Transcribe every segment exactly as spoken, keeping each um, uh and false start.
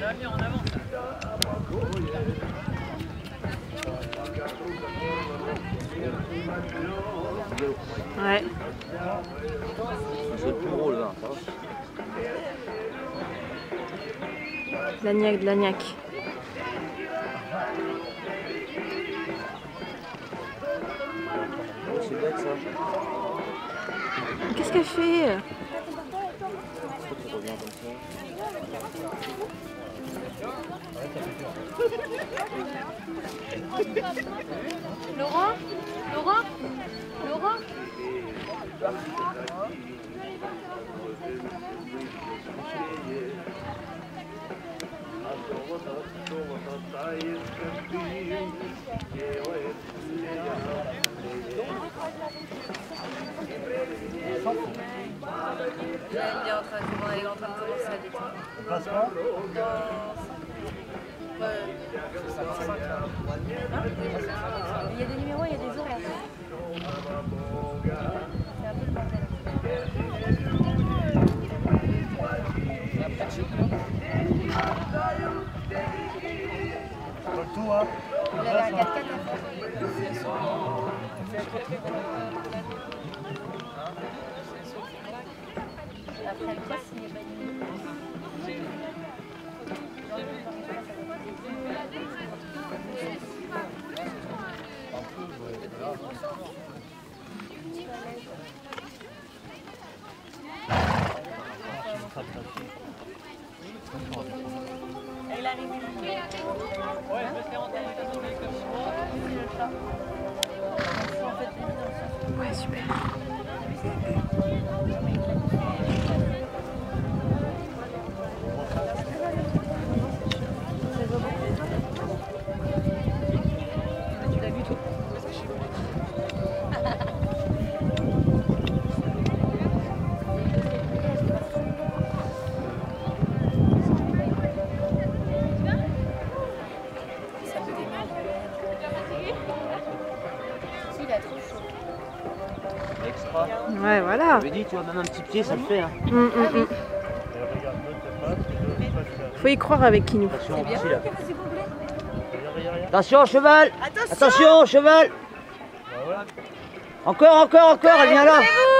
va bien en avant. Ouais. C'est le plus gros le vin, ça va. Lagnac, de Lagnac. C'est bête ça. Qu'est-ce qu'elle fait? Pourquoi tu reviens comme ça? Laurent? Laurent? Laurent? Là, il est en train de, bon, elle est en train de commencer à détendre. On passe quoi? Dans... Ouais. Il y a des numéros, il y a des heures là. C'est un peu le bordel. Pas le tout, hein? Il avait un quatre quatre à faire. Après le cross, il est pas limité. Elle arrive. Ouais, je me fais rentrer avec un autre mec comme ça. Ouais, super. Tu l'as vu toi? Il a trop chaud. Extra. Ouais, voilà. Je dit, tu vois, même un petit pied, ça le fait. Hein. Hum, hum, hum. Et regarde, note de passe, de passe. Faut y croire avec Kinou. Attention, ici, là. Regarde, regarde, regarde. Attention, cheval. Attention, Attention, cheval. Bah ouais. Encore, encore, encore, elle vient là.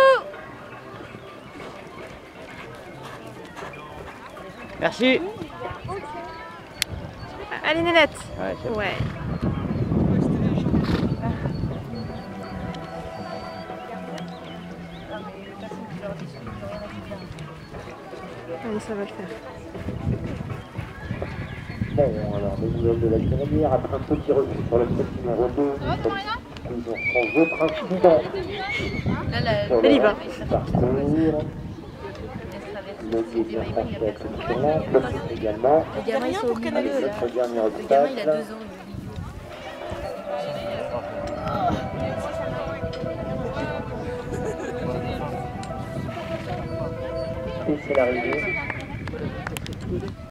Merci. Allez, Nénette. Ouais, c'est bon. Ouais. Allez, ça va le faire. Bon, alors, les nouvelles de la crémière, après un petit recul sur le set numéro deux, toujours sans autre incident Là, la... sur Elle y le va. parcours. Le deuxième parcours exceptionnel, également, les gamins ils sont au milieu là. notre dernier Le gamin, il a obstacle, deux ans. et c'est l'arrivée.